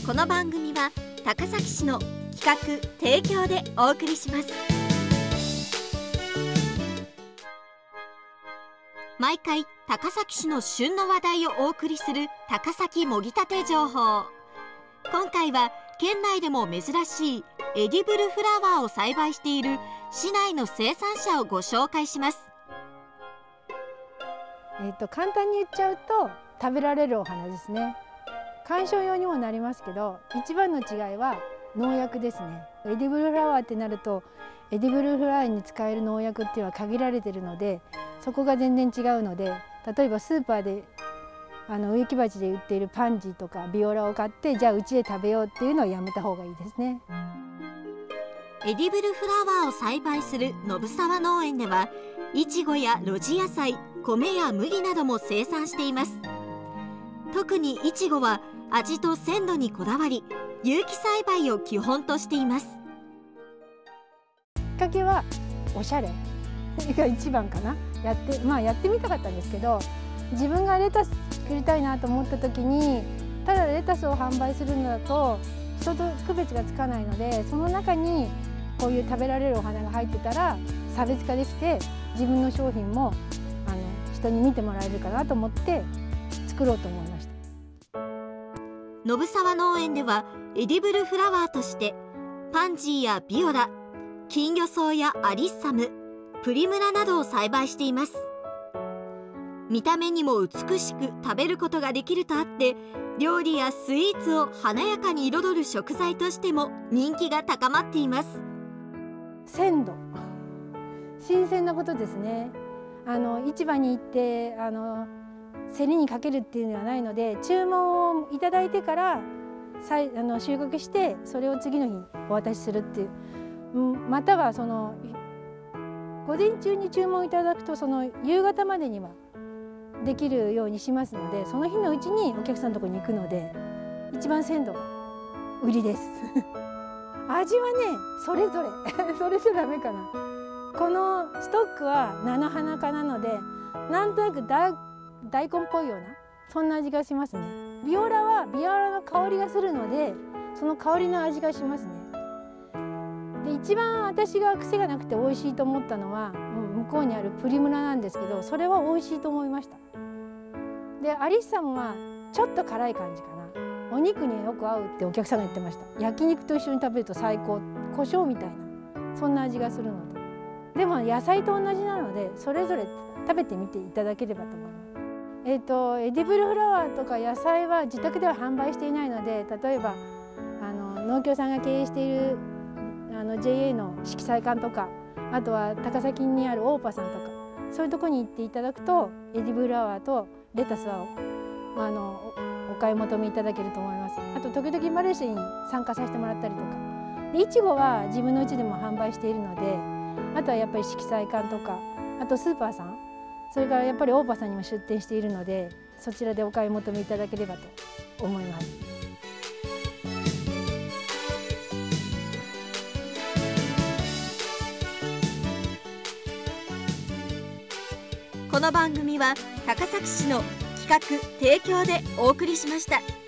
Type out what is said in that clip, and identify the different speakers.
Speaker 1: この番組は高崎市の企画提供でお送りします。毎回高崎市の旬の話題をお送りする高崎もぎたて情報。今回は県内でも珍しいエディブルフラワーを栽培している市内の生産者をご紹介します。
Speaker 2: 簡単に言っちゃうと食べられるお花ですね。観賞用にもなりますけど、一番の違いは農薬ですね。エディブルフラワーってなると、エディブルフラワーに使える農薬っていうのは限られているので、そこが全然違うので、例えばスーパーで植木鉢で売っているパンジーとかビオラを買って、じゃあうちで食べようっていうのはやめた方がいいですね。
Speaker 1: エディブルフラワーを栽培する信沢農園では、イチゴや露地野菜、米や麦なども生産しています。特にイチゴは味と鮮度にこだわり、有機栽培を基本としています。
Speaker 2: きっかけはおしゃれが一番かな。やってみたかったんですけど、自分がレタス作りたいなと思った時に、ただレタスを販売するのだと人と区別がつかないので、その中にこういう食べられるお花が入ってたら差別化できて、自分の商品も人に見てもらえるかなと思って作ろうと思いました。
Speaker 1: 信沢農園ではエディブルフラワーとしてパンジーやビオラ、金魚草やアリッサム、プリムラなどを栽培しています。見た目にも美しく食べることができるとあって、料理やスイーツを華やかに彩る食材としても人気が高まっています。
Speaker 2: 鮮度、新鮮なことですね。市場に行って競りにかけるっていうのではないので、注文をいただいてから収穫して、それを次の日お渡しするっていう、または午前中に注文いただくと、夕方までにはできるようにしますので、その日のうちにお客さんのところに行くので、一番鮮度が売りです味はね、それぞれそれじゃダメかな。このストックは菜の花科なので、なんとなく大根っぽいような、そんな味がしますね。ビオラはビオラの香りがするので、その香りの味がしますね。で、一番私が癖がなくて美味しいと思ったのは、向こうにあるプリムラなんですけど、それは美味しいと思いました。で、アリッサムはちょっと辛い感じかな。お肉によく合うってお客さんが言ってました。焼肉と一緒に食べると最高、胡椒みたいな、そんな味がするので。でも野菜と同じなので、それぞれ食べてみていただければと思います。エディブルフラワーとか野菜は自宅では販売していないので、例えば農協さんが経営しているJA の色彩館とか、あとは高崎にあるオーパさんとか、そういうところに行っていただくと、エディブルフラワーとレタスはお買い求めいただけると思います。あと時々マルシェに参加させてもらったりとかで、いちごは自分の家でも販売しているので、あとはやっぱり色彩館とか、あとスーパーさん、それからやっぱりオーパさんにも出店しているので、そちらでお買い求めいただければと思います。
Speaker 1: この番組は高崎市の企画提供でお送りしました。